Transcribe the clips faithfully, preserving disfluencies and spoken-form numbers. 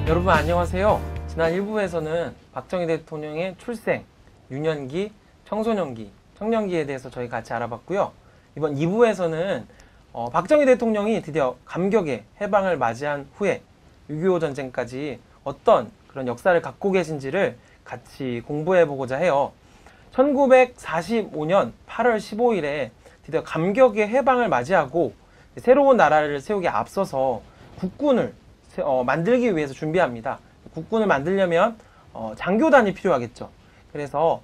여러분 안녕하세요. 지난 일 부에서는 박정희 대통령의 출생, 유년기, 청소년기, 청년기에 대해서 저희 같이 알아봤고요. 이번 이 부에서는 어, 박정희 대통령이 드디어 감격의 해방을 맞이한 후에 육이오 전쟁까지 어떤 그런 역사를 갖고 계신지를 같이 공부해보고자 해요. 천구백사십오 년 팔월 십오일에 드디어 감격의 해방을 맞이하고 새로운 나라를 세우기에 앞서서 국군을 어, 만들기 위해서 준비합니다. 국군을 만들려면 어, 장교단이 필요하겠죠. 그래서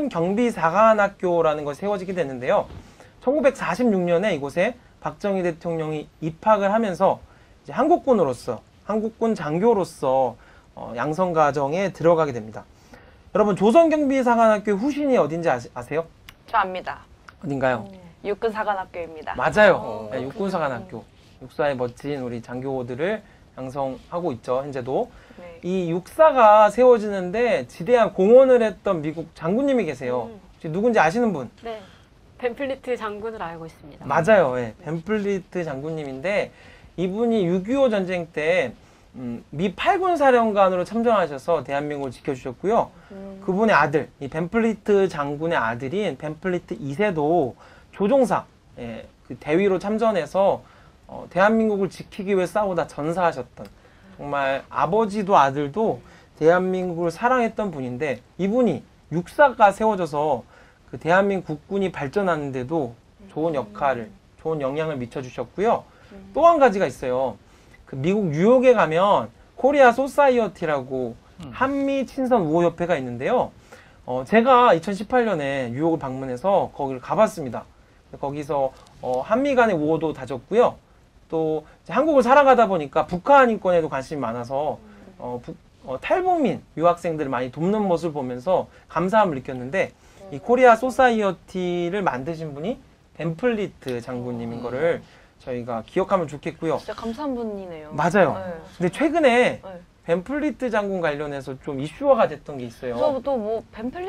조선경비사관학교라는 것이 세워지게 됐는데요. 천구백사십육 년에 이곳에 박정희 대통령이 입학을 하면서 이제 한국군으로서, 한국군 장교로서 어, 양성과정에 들어가게 됩니다. 여러분, 조선경비사관학교 후신이 어딘지 아시, 아세요? 저 압니다. 어딘가요? 음, 육군사관학교입니다. 맞아요. 네, 육군사관학교. 육사의 멋진 우리 장교들을 양성하고 있죠, 현재도. 네. 이 육사가 세워지는데 지대한 공헌을 했던 미국 장군님이 계세요. 음. 혹시 누군지 아시는 분? 네, 벤플리트 장군을 알고 있습니다. 맞아요. 예, 벤플리트 장군님인데 이분이 육이오 전쟁 때 음, 미 팔군 사령관으로 참전하셔서 대한민국을 지켜주셨고요. 음. 그분의 아들, 이 벤플리트 장군의 아들인 벤플리트 이 세도 조종사, 예, 그 대위로 참전해서 어, 대한민국을 지키기 위해 싸우다 전사하셨던, 정말 아버지도 아들도 대한민국을 사랑했던 분인데, 이분이 육사가 세워져서 그 대한민국 국군이 발전하는데도 좋은 역할을, 좋은 영향을 미쳐주셨고요. 또 한 가지가 있어요. 그 미국 뉴욕에 가면 코리아 소사이어티라고 한미 친선 우호협회가 있는데요. 어, 제가 이천십팔 년에 뉴욕을 방문해서 거기를 가봤습니다. 거기서 어, 한미 간의 우호도 다졌고요. 또 이제 한국을 살아가다 보니까 북한 인권에도 관심이 많아서 어, 북, 어, 탈북민 유학생들을 많이 돕는 모습을 보면서 감사함을 느꼈는데, 이 코리아 소사이어티를 만드신 분이 벤플리트 장군님인 거를 저희가 기억하면 좋겠고요. 진짜 감사한 분이네요. 맞아요. 네. 근데 최근에 네. 벤플리트 장군 관련해서 좀 이슈화가 됐던 게 있어요. 저도 뭐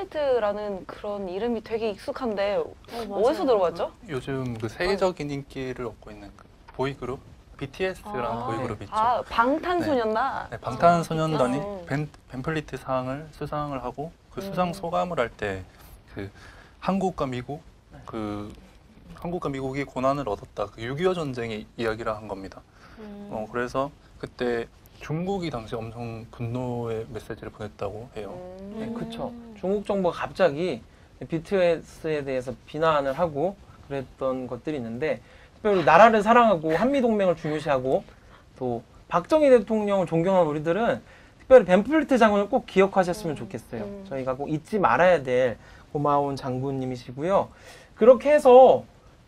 벤플리트라는 그런 이름이 되게 익숙한데 어, 맞아요. 어디서 들어봤죠? 요즘 그 세계적인 인기를 얻고 있는 그 보이그룹 비티에스라는 아. 보이그룹 있죠. 아, 방탄소년단. 네, 방탄소년단이 아. 벤, 벤플리트 상을 수상을 하고 그 음. 수상 소감을 할 때 그 한국과 미국 그 한국과 미국이 고난을 얻었다. 그 육이오 전쟁의 이야기를 한 겁니다. 음. 어, 그래서 그때 중국이 당시 엄청 분노의 메시지를 보냈다고 해요. 음. 네, 그쵸. 중국 정부가 갑자기 비티에스에 대해서 비난을 하고 그랬던 것들이 있는데, 특별히 나라를 사랑하고 한미동맹을 중요시하고 또 박정희 대통령을 존경하는 우리들은 특별히 벤플리트 장군을 꼭 기억하셨으면 좋겠어요. 음. 저희가 꼭 잊지 말아야 될 고마운 장군님이시고요. 그렇게 해서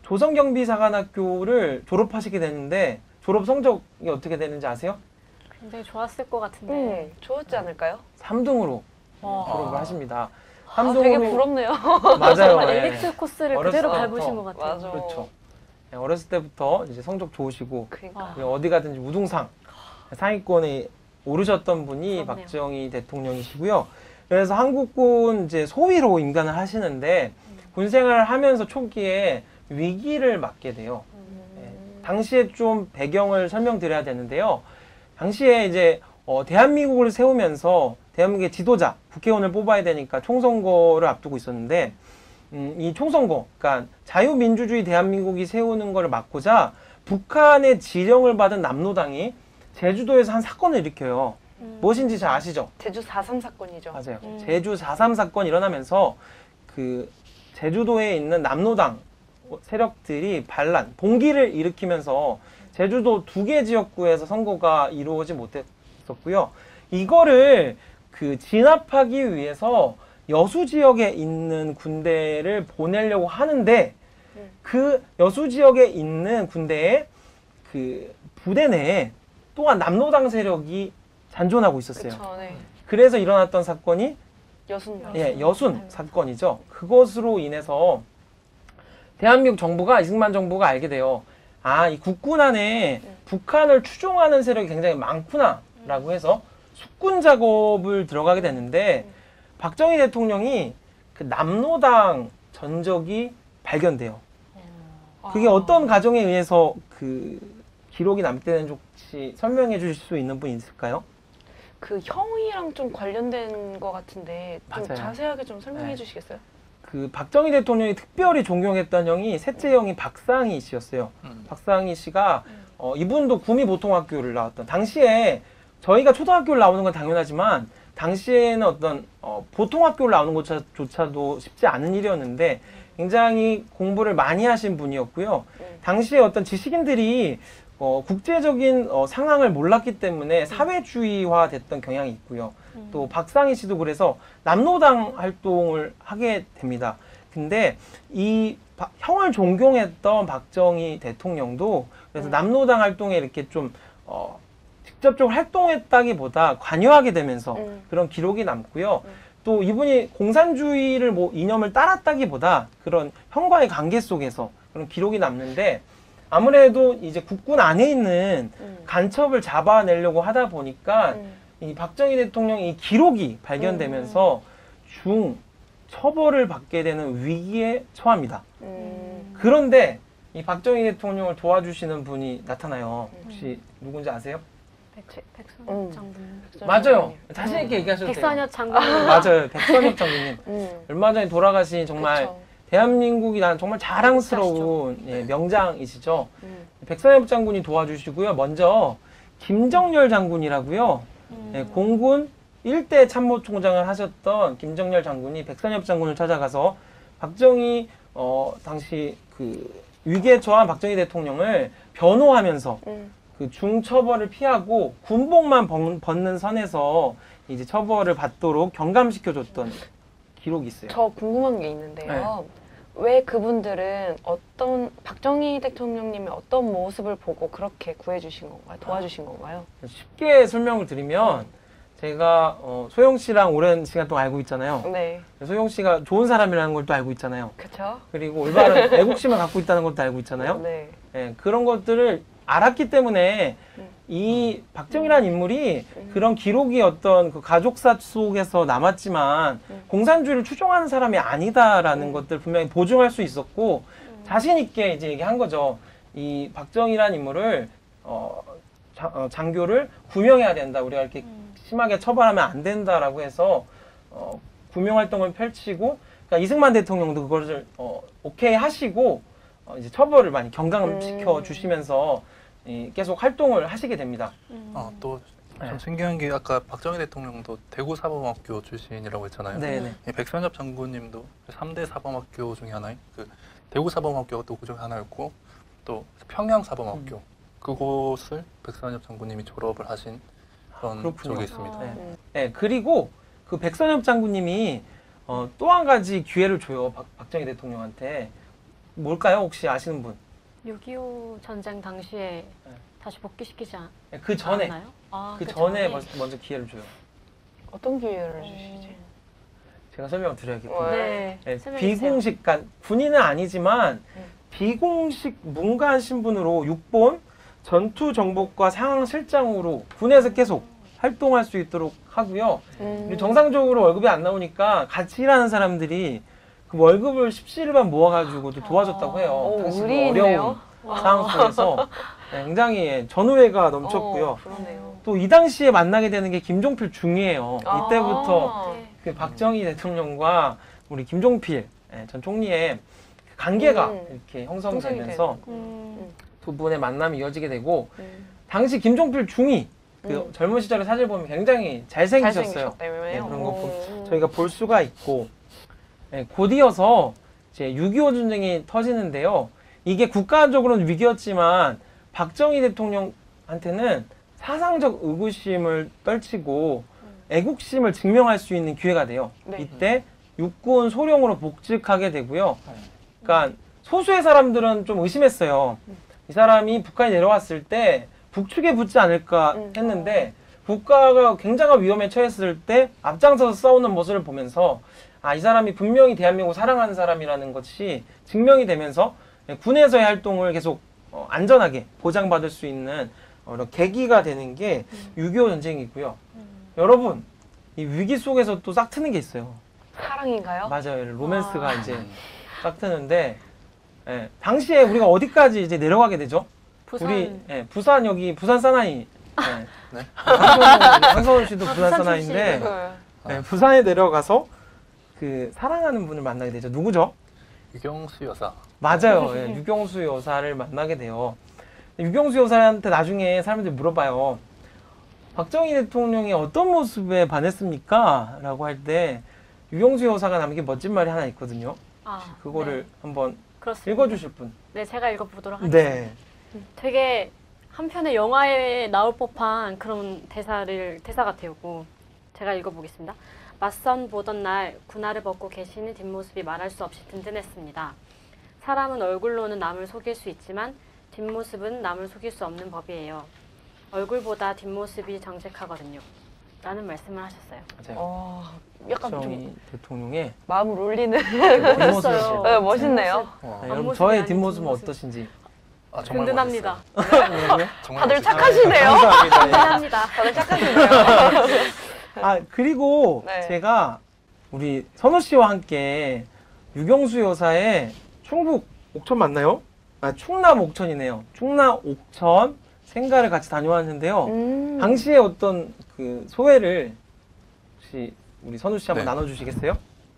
조선경비사관학교를 졸업하시게 되는데, 졸업 성적이 어떻게 되는지 아세요? 굉장히 좋았을 것 같은데. 음, 좋았지 않을까요? 삼 등으로 와. 졸업을 하십니다. 아, 삼 되게 등으로 부럽네요. 맞아요. 정말 예. 엘리트 코스를 어렸을 그대로 때부터. 밟으신 것 같아요. 맞아. 그렇죠. 예, 어렸을 때부터 이제 성적 좋으시고 그러니까. 아. 그리고 어디 가든지 우등상 상위권에 오르셨던 분이 부럽네요. 박정희 대통령이시고요. 그래서 한국군 이제 소위로 임관을 하시는데, 군 생활을 하면서 초기에 위기를 맞게 돼요. 예, 당시에 좀 배경을 설명드려야 되는데요. 당시에 이제 어, 대한민국을 세우면서 대한민국의 지도자, 국회의원을 뽑아야 되니까 총선거를 앞두고 있었는데, 음, 이 총선거, 그러니까 자유민주주의 대한민국이 세우는 것을 막고자 북한의 지령을 받은 남로당이 제주도에서 한 사건을 일으켜요. 음. 무엇인지 잘 아시죠? 제주 사 삼 사건이죠. 맞아요. 음. 제주 사 삼 사건이 일어나면서 그 제주도에 있는 남로당 세력들이 반란, 봉기를 일으키면서 제주도 두 개 지역구에서 선거가 이루어지지 못했었고요. 이거를 그 진압하기 위해서 여수 지역에 있는 군대를 보내려고 하는데, 음. 그 여수 지역에 있는 군대의 그 부대 내에 또한 남로당 세력이 잔존하고 있었어요. 그쵸, 네. 그래서 일어났던 사건이 여순. 예, 여순 사건이죠. 그것으로 인해서 대한민국 정부가, 이승만 정부가 알게 돼요. 아, 이 국군 안에 음. 북한을 추종하는 세력이 굉장히 많구나라고 해서 숙군 작업을 들어가게 됐는데, 박정희 대통령이 그 남로당 전적이 발견돼요. 그게 아. 어떤 과정에 의해서 그 기록이 남게 되는지 혹시 설명해 주실 수 있는 분 있을까요? 그 형이랑 좀 관련된 것 같은데 좀 맞아요. 자세하게 좀 설명해 네. 주시겠어요? 그 박정희 대통령이 특별히 존경했던 형이 셋째 형이 박상희 씨였어요. 음. 박상희 씨가 어, 이분도 구미 보통학교를 나왔던 당시에 저희가 초등학교를 나오는 건 당연하지만 당시에는 어떤 어, 보통학교를 나오는 것조차도 쉽지 않은 일이었는데 굉장히 공부를 많이 하신 분이었고요. 네. 당시에 어떤 지식인들이 어, 국제적인 어, 상황을 몰랐기 때문에 사회주의화 됐던 경향이 있고요. 음. 또 박상희 씨도 그래서 남로당 활동을 하게 됩니다. 근데 이 바- 형을 존경했던 박정희 대통령도 그래서 음. 남로당 활동에 이렇게 좀 어, 직접적으로 활동했다기보다 관여하게 되면서 음. 그런 기록이 남고요. 음. 또 이분이 공산주의를 뭐 이념을 따랐다기보다 그런 형과의 관계 속에서 그런 기록이 남는데 아무래도 이제 국군 안에 있는 음. 간첩을 잡아내려고 하다 보니까 음. 이 박정희 대통령의 이 기록이 발견되면서 중 처벌을 받게 되는 위기에 처합니다. 음. 그런데 이 박정희 대통령을 도와주시는 분이 나타나요. 혹시 누군지 아세요? 백, 백선엽 음. 장군님. 맞아요. 자신 있게 얘기하셔도 돼요. 백선엽 장군님. 맞아요. 백선엽 장군님. 음. 얼마 전에 돌아가신 정말 그쵸. 대한민국이 난 정말 자랑스러운 예, 명장이시죠. 음. 백선엽 장군이 도와주시고요. 먼저 김정열 장군이라고요. 음. 예, 공군 일 대 참모총장을 하셨던 김정열 장군이 백선엽 장군을 찾아가서 박정희 어, 당시 그 위기에 처한 박정희 대통령을 변호하면서 음. 그 중처벌을 피하고 군복만 벗- 벗는 선에서 이제 처벌을 받도록 경감시켜줬던 기록이 있어요. 저 궁금한 게 있는데요. 왜 그분들은 어떤 박정희 대통령님의 어떤 모습을 보고 그렇게 구해주신 건가요? 도와주신 건가요? 쉽게 설명을 드리면 제가 어, 소영 씨랑 오랜 시간 동안 알고 있잖아요. 네, 소영 씨가 좋은 사람이라는 걸 또 알고 있잖아요. 그렇죠. 그리고 올바른 애국심을 갖고 있다는 것도 알고 있잖아요. 네, 예, 그런 것들을 알았기 때문에 음. 이 박정희라는 인물이 음. 그런 기록이 어떤 그 가족사 속에서 남았지만 음. 공산주의를 추종하는 사람이 아니다라는 음. 것들 분명히 보증할 수 있었고 자신 있게 이제 얘기한 거죠. 이 박정희라는 인물을 어, 자- 어, 장교를 구명해야 된다. 우리가 이렇게 음. 심하게 처벌하면 안 된다라고 해서 어, 구명 활동을 펼치고 그러니까 이승만 대통령도 그것을 어, 오케이 하시고 어, 이제 처벌을 많이 경감시켜 음. 주시면서 이, 계속 활동을 하시게 됩니다. 음. 어, 또 좀 네. 신기한 게 아까 박정희 대통령도 대구 사범학교 출신이라고 했잖아요. 네네. 이 백선엽 장군님도 삼 대 사범학교 중에 하나인 그 대구 사범학교가 또 그 중에 하나였고 또 평양 사범학교 음. 그곳을 백선엽 장군님이 졸업을 하신 그런 그렇군요. 적이 있습니다. 네. 음. 네, 그리고 그 백선엽 장군님이 어, 또 한 가지 기회를 줘요. 박, 박정희 대통령한테. 뭘까요? 혹시 아시는 분? 육이오 전쟁 당시에 네. 다시 복귀시키지 않, 네, 그 전에, 않았나요? 아, 그 전에 먼저, 먼저 기회를 줘요. 어떤 기회를 주시지? 제가 설명을 드려야겠군요. 네. 네, 설명해 주세요. 비공식, 그러니까 군인은 아니지만 음. 비공식 문관 신분으로 육본 전투정보과 상황실장으로 군에서 계속 활동할 수 있도록 하고요. 음. 그리고 정상적으로 월급이 안 나오니까 같이 일하는 사람들이 그 월급을 십시일반 모아가지고 또 도와줬다고 해요. 오, 당시 그 의리 어려운 있네요. 상황 속에서 네, 굉장히 전우회가 넘쳤고요. 어, 그러네요. 또 이 당시에 만나게 되는 게 김종필 중이에요. 아. 이때부터 네. 그 박정희 대통령과 우리 김종필 예, 전 총리의 그 관계가 음. 이렇게 형성되면서 음. 두 분의 만남이 이어지게 되고 음. 당시 김종필 중이 그 음. 젊은 시절의 사진을 보면 굉장히 잘생기셨어요. 잘생기셨다며요? 네, 그런 거 보- 오. 저희가 볼 수가 있고 예, 곧 이어서 이제 육이오 전쟁이 터지는데요. 이게 국가적으로는 위기였지만 박정희 대통령한테는 사상적 의구심을 떨치고 애국심을 증명할 수 있는 기회가 돼요. 네. 이때 육군 소령으로 복직하게 되고요. 그러니까 소수의 사람들은 좀 의심했어요. 이 사람이 북한에 내려왔을 때 북측에 붙지 않을까 음. 했는데 국가가 굉장한 위험에 처했을 때 앞장서서 싸우는 모습을 보면서 아, 이 사람이 분명히 대한민국을 사랑하는 사람이라는 것이 증명이 되면서 군에서의 활동을 계속 어, 안전하게 보장받을 수 있는 어, 이런 계기가 되는 게 육이오 전쟁이고요. 여러분, 이 위기 속에서 또 싹 트는 게 있어요. 사랑인가요? 맞아요. 로맨스가 아. 이제 싹 트는데, 예, 당시에 우리가 어디까지 이제 내려가게 되죠? 부산 우리 예, 부산 여기 부산 사나이 네. 네? 한성훈, 한성훈 씨도 부산 부산 사나이인데 네. 네, 부산에 내려가서 그 사랑하는 분을 만나게 되죠. 누구죠? 유경수 여사. 맞아요. 예, 유경수 여사를 만나게 돼요. 유경수 여사한테 나중에 사람들이 물어봐요. 박정희 대통령이 어떤 모습에 반했습니까? 라고 할 때 유경수 여사가 남긴 멋진 말이 하나 있거든요. 아, 그거를 네. 한번 그렇습니다. 읽어주실 분. 네, 제가 읽어보도록 하겠습니다. 네. 되게 한편의 영화에 나올 법한 그런 대사를 대사 같아요. 제가 읽어보겠습니다. 맞선 보던 날 군화를 벗고 계시는 뒷모습이 말할 수 없이 든든했습니다. 사람은 얼굴로는 남을 속일 수 있지만 뒷모습은 남을 속일 수 없는 법이에요. 얼굴보다 뒷모습이 정직하거든요. 라는 말씀을 하셨어요. 맞아요. 어, 약간 박정희 좀 대통령의 마음을 울리는. 뒷모습. 네, 멋있네요. 와, 네, 여러분 앞모습이 저의 아닌 뒷모습은 뒷모습. 어떠신지. 아, 정말 든든합니다. 멋있어요. 네. 정말 다들 멋있어요. 착하시네요. 감사합니다. 예. 감사합니다. 다들 착하시네요. 아 그리고 네. 제가 우리 선우 씨와 함께 유경수 여사의 충북 옥천 맞나요? 아 충남 옥천이네요. 충남 옥천 생가를 같이 다녀왔는데요. 음. 당시에 어떤 그 소회를 혹시 우리 선우 씨 한번 네. 나눠주시겠어요?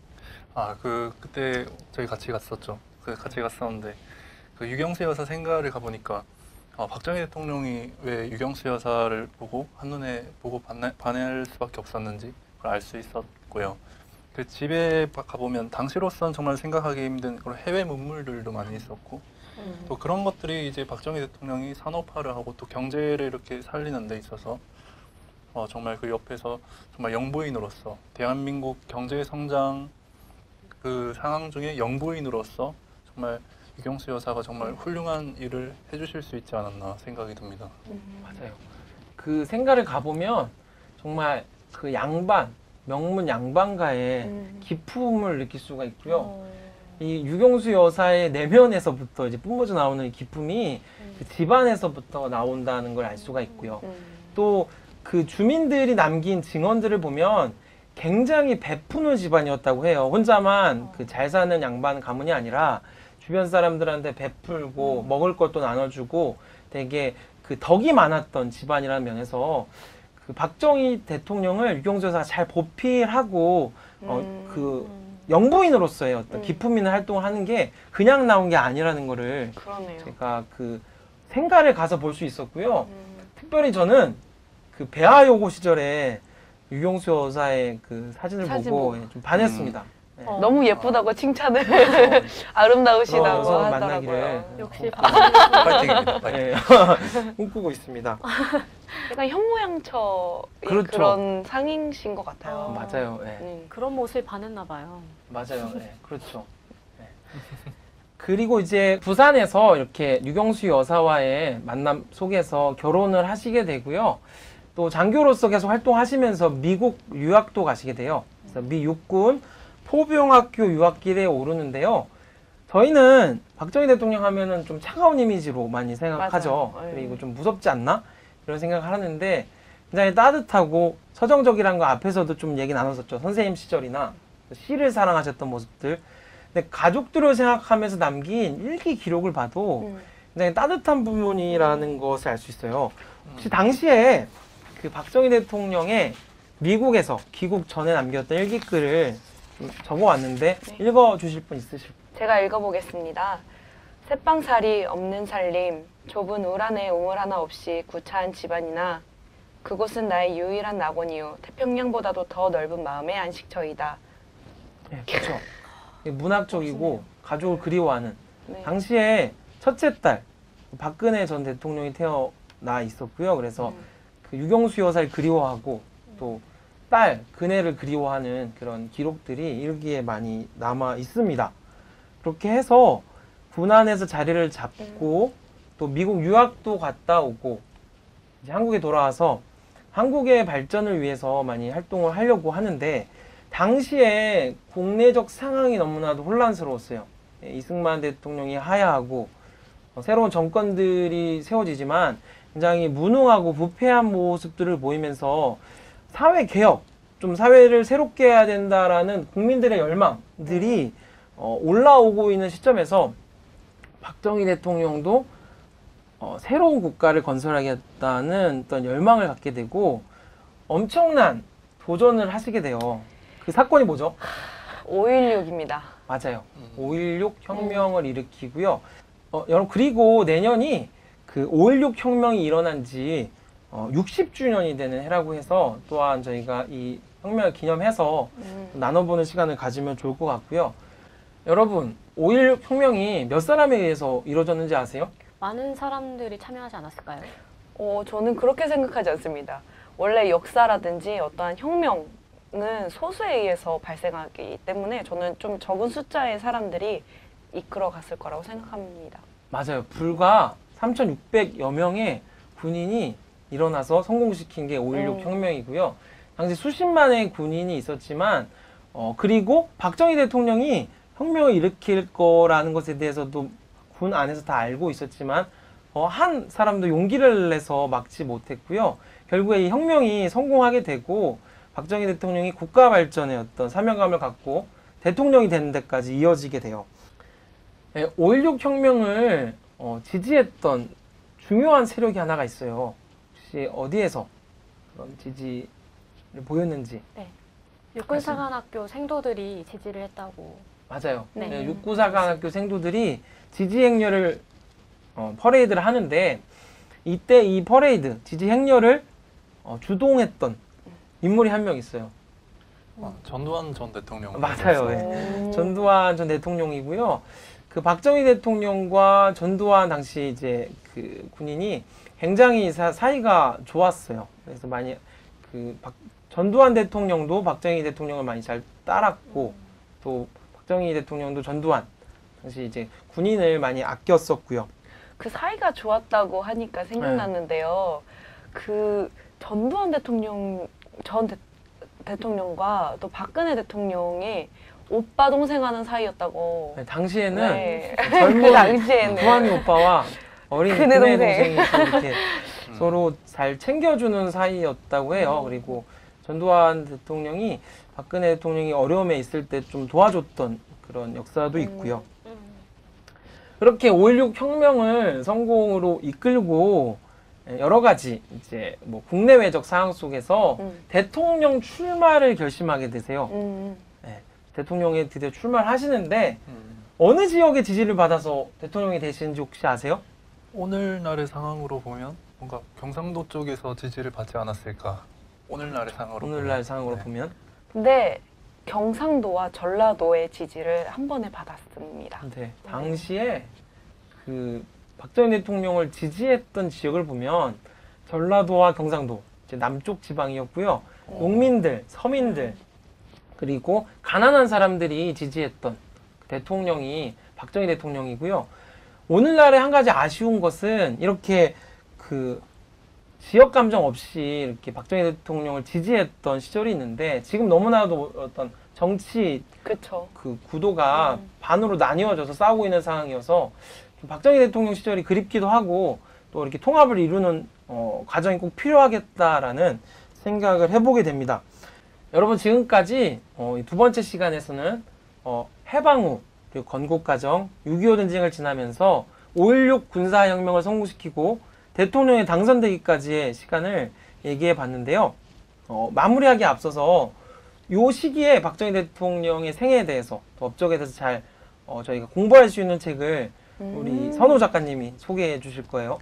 아, 그 그때 저희 같이 갔었죠. 그 같이 갔었는데 그 유경수 여사 생가를 가보니까 아, 박정희 대통령이 왜 유경수 여사를 보고 한눈에 보고 반해, 반할 수밖에 없었는지 그걸 알 수 있었고요. 그 집에 가보면 당시로선 정말 생각하기 힘든 그런 해외 문물들도 많이 있었고 음. 또 그런 것들이 이제 박정희 대통령이 산업화를 하고 또 경제를 이렇게 살리는 데 있어서 어, 정말 그 옆에서 정말 영부인으로서 대한민국 경제 성장 그 상황 중에 영부인으로서 정말 유경수 여사가 정말 훌륭한 일을 해주실 수 있지 않았나 생각이 듭니다. 음. 맞아요. 그 생가를 가보면 정말 그 양반 명문 양반가의 음. 기품을 느낄 수가 있고요. 어. 이 유경수 여사의 내면에서부터 이제 뿜어져 나오는 이 기품이 그 집안에서부터 나온다는 걸 알 수가 있고요. 음. 또 그 주민들이 남긴 증언들을 보면 굉장히 베푸는 집안이었다고 해요. 혼자만 그 잘 사는 양반 가문이 아니라 주변 사람들한테 베풀고 음. 먹을 것도 나눠주고 되게 그 덕이 많았던 집안이라는 면에서 그 박정희 대통령을 유경수 여사가 잘 보필하고 어, 음. 그 영부인으로서의 어떤 음. 기품 있는 활동을 하는 게 그냥 나온 게 아니라는 거를 그러네요. 제가 그 생가를 가서 볼 수 있었고요. 음. 특별히 저는 그 배아요고 시절에 유경수 여사의 그 사진을 사진 보고 보고. 예, 좀 반했습니다. 네. 어. 너무 예쁘다고 칭찬을 그런 아름다우시다고 여성을 하더라고요. 만나기를 역시 파이팅입니다. 파이팅. 예, 꿈꾸고 있습니다. 약간 현모양처의 그렇죠. 그런 상이신 것 같아요. 어. 맞아요. 예. 음. 그런 모습에 반했나 봐요. 맞아요. 네, 그렇죠. 네. 그리고 이제 부산에서 이렇게 유경수 여사와의 만남 속에서 결혼을 하시게 되고요. 또 장교로서 계속 활동하시면서 미국 유학도 가시게 돼요. 그래서 미 육군 포병학교 유학길에 오르는데요. 저희는 박정희 대통령 하면은 좀 차가운 이미지로 많이 생각하죠. 맞아요. 네. 그리고 좀 무섭지 않나? 이런 생각을 하는데 굉장히 따뜻하고 서정적이라는 거 앞에서도 좀 얘기 나눴었죠. 선생님 시절이나 시를 사랑하셨던 모습들. 근데 가족들을 생각하면서 남긴 일기 기록을 봐도 음. 굉장히 따뜻한 부분이라는 것을 알 수 있어요. 혹시 당시에 그 박정희 대통령의 미국에서 귀국 전에 남겼던 일기글을 좀 적어왔는데 네. 읽어주실 분 있으실까요? 제가 읽어보겠습니다. 새빵살이 없는 살림, 좁은 울 안에 우물 하나 없이 구차한 집안이나 그곳은 나의 유일한 낙원이요 태평양보다도 더 넓은 마음의 안식처이다. 네, 그렇죠. 문학적이고 가족을 그리워하는 네. 당시에 첫째 딸 박근혜 전 대통령이 태어나 있었고요. 그래서 음. 그 유경수 여사를 그리워하고 또 딸 근혜를 그리워하는 그런 기록들이 일기에 많이 남아 있습니다. 그렇게 해서 군안에서 자리를 잡고 또 미국 유학도 갔다 오고 이제 한국에 돌아와서 한국의 발전을 위해서 많이 활동을 하려고 하는데 당시에 국내적 상황이 너무나도 혼란스러웠어요. 예, 이승만 대통령이 하야하고 어, 새로운 정권들이 세워지지만 굉장히 무능하고 부패한 모습들을 보이면서 사회 개혁, 좀 사회를 새롭게 해야 된다라는 국민들의 열망들이 어, 올라오고 있는 시점에서 박정희 대통령도 어, 새로운 국가를 건설하겠다는 어떤 열망을 갖게 되고 엄청난 도전을 하시게 돼요. 그 사건이 뭐죠? 오일육입니다. 맞아요. 음. 오일육 혁명을 일으키고요. 어, 여러분 그리고 내년이 그 오일육 혁명이 일어난 지 어, 육십 주년이 되는 해라고 해서 또한 저희가 이 혁명을 기념해서 음. 나눠보는 시간을 가지면 좋을 것 같고요. 여러분, 오일육 혁명이 몇 사람에 의해서 이루어졌는지 아세요? 많은 사람들이 참여하지 않았을까요? 어, 저는 그렇게 생각하지 않습니다. 원래 역사라든지 어떠한 혁명은 소수에 의해서 발생하기 때문에 저는 좀 적은 숫자의 사람들이 이끌어 갔을 거라고 생각합니다. 맞아요. 불과 삼천육백여 명의 군인이 일어나서 성공시킨 게 오일육 음. 혁명이고요. 당시 수십만의 군인이 있었지만 어, 그리고 박정희 대통령이 혁명을 일으킬 거라는 것에 대해서도 군 안에서 다 알고 있었지만 어, 한 사람도 용기를 내서 막지 못했고요. 결국에 이 혁명이 성공하게 되고 박정희 대통령이 국가 발전의 어떤 사명감을 갖고 대통령이 되는 데까지 이어지게 돼요. 예, 오일육 혁명을 어, 지지했던 중요한 세력이 하나가 있어요. 혹시 어디에서 그런 지지를 보였는지? 육군사관학교 생도들이 지지를 했다고. 맞아요. 네. 네, 육구사관학교 생도들이 지지 행렬을 어, 퍼레이드를 하는데 이때 이 퍼레이드 지지 행렬을 어, 주동했던 인물이 한 명 있어요. 아, 전두환 전 대통령. 맞아요. 예. 음. 전두환 전 대통령이고요. 그 박정희 대통령과 전두환 당시 이제 그 군인이 굉장히 사, 사이가 좋았어요. 그래서 많이 그 박, 전두환 대통령도 박정희 대통령을 많이 잘 따랐고 또 박정희 대통령도 전두환 당시 이제 군인을 많이 아꼈었고요. 그 사이가 좋았다고 하니까 생각났는데요. 그 전두환 대통령 전 대, 대통령과 또 박근혜 대통령이 오빠 동생 하는 사이였다고. 네, 당시에는 네. 젊은 그 당시에는 두한이 오빠와 어린 큰애 큰애 동생. 동생이 또 이렇게 음. 서로 잘 챙겨주는 사이였다고 해요. 그리고 전두환 대통령이 박근혜 대통령이 어려움에 있을 때 좀 도와줬던 그런 역사도 있고요. 음. 그렇게 오일육 혁명을 성공으로 이끌고 여러 가지 이제 뭐 국내외적 상황 속에서 음. 대통령 출마를 결심하게 되세요. 음. 대통령에 드디어 출마를 하시는데 음. 어느 지역의 지지를 받아서 대통령이 되시는지 혹시 아세요? 오늘날의 상황으로 보면 뭔가 경상도 쪽에서 지지를 받지 않았을까. 오늘날의 상황으로 오늘날 보면. 상황으로 네. 보면 근데 경상도와 전라도의 지지를 한 번에 받았습니다. 네, 당시에 그 박정희 대통령을 지지했던 지역을 보면 전라도와 경상도 이제 남쪽 지방이었고요. 농민들, 서민들 그리고 가난한 사람들이 지지했던 대통령이 박정희 대통령이고요. 오늘날의 한 가지 아쉬운 것은 이렇게 그 지역 감정 없이 이렇게 박정희 대통령을 지지했던 시절이 있는데 지금 너무나도 어떤 정치 그렇죠. 그 구도가 음. 반으로 나뉘어져서 싸우고 있는 상황이어서 좀 박정희 대통령 시절이 그립기도 하고 또 이렇게 통합을 이루는 어, 과정이 꼭 필요하겠다라는 생각을 해보게 됩니다. 여러분 지금까지 어, 이두 번째 시간에서는 어, 해방 후 그리고 건국 과정, 육이오 전쟁을 지나면서 오일육 군사혁명을 성공시키고 대통령에 당선되기까지의 시간을 얘기해 봤는데요. 어, 마무리하기 앞서서 이 시기에 박정희 대통령의 생애에 대해서 또 업적에 대해서 잘 어, 저희가 공부할 수 있는 책을 우리 음. 선호 작가님이 소개해 주실 거예요.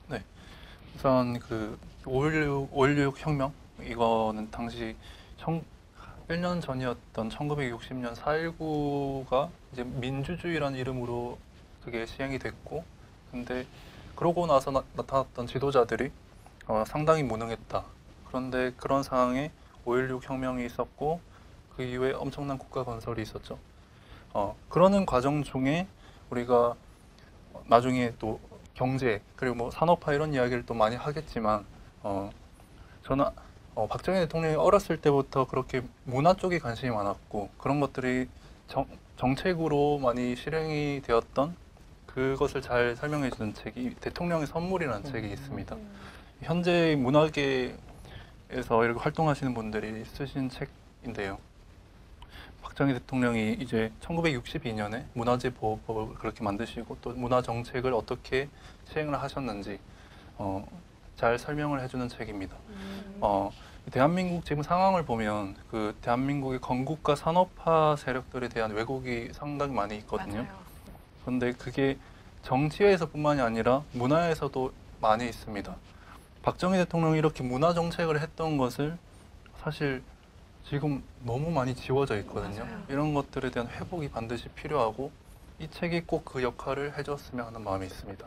우선 그 오일육, 오일육 혁명 이거는 당시 청, 일 년 전이었던 천구백육십 년 사일구가 이제 민주주의라는 이름으로 그게 시행이 됐고, 근데 그러고 나서 나, 나타났던 지도자들이 어, 상당히 무능했다. 그런데 그런 상황에 오일육 혁명이 있었고 그 이후에 엄청난 국가 건설이 있었죠. 어, 그러는 과정 중에 우리가 나중에 또 경제 그리고 뭐 산업화 이런 이야기를 또 많이 하겠지만 어, 저는 어, 박정희 대통령이 어렸을 때부터 그렇게 문화 쪽에 관심이 많았고 그런 것들이 정, 정책으로 많이 실행이 되었던 그것을 잘 설명해 주는 책이 대통령의 선물이라는 책이 있습니다. 현재 문화계에서 이렇게 활동하시는 분들이 쓰신 책인데요. 박, 박정희 대통령이 이제 천구백육십이 년에 문화재 보호법을 그렇게 만드시고 또 문화 정책을 어떻게 시행을 하셨는지 어, 잘 설명을 해주는 책입니다. 음. 어, 대한민국 지금 상황을 보면 그 대한민국의 건국과 산업화 세력들에 대한 왜곡이 상당히 많이 있거든요. 맞아요. 그런데 그게 정치에서뿐만이 아니라 문화에서도 많이 있습니다. 박정희 대통령이 이렇게 문화 정책을 했던 것을 사실 지금 너무 많이 지워져 있거든요. 맞아요. 이런 것들에 대한 회복이 반드시 필요하고 이 책이 꼭 그 역할을 해줬으면 하는 마음이 있습니다.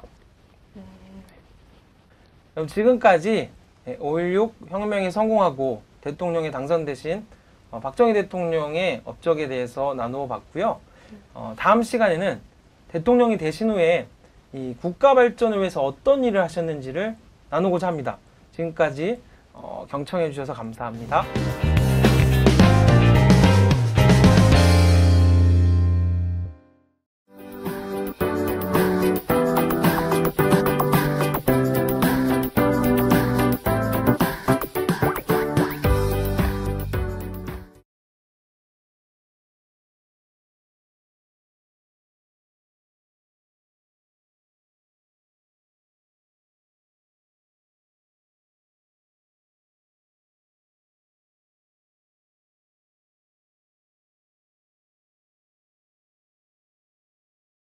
그럼 지금까지 오일육 혁명이 성공하고 대통령에 당선되신 어, 박정희 대통령의 업적에 대해서 나누어 봤고요. 어, 다음 시간에는 대통령이 되신 후에 이 국가 발전을 위해서 어떤 일을 하셨는지를 나누고자 합니다. 지금까지 어, 경청해 주셔서 감사합니다.